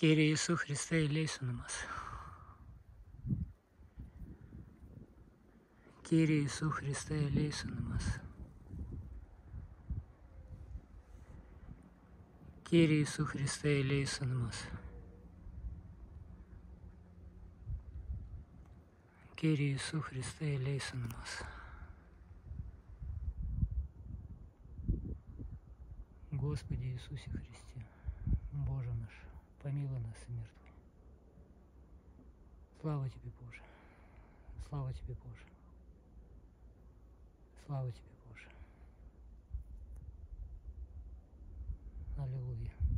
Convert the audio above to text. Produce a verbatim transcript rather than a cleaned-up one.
Kyrie Иисус Христе eleison нас. Kyrie Иисус Христе eleison нас. Kyrie Иисус Христе eleison нас. Kyrie Иисус Христе eleison нас. Господи Иисусе Христе, Боже наш, помилуй нас и мертвых. Слава Тебе, Боже! Слава Тебе, Боже! Слава Тебе, Боже! Аллилуйя!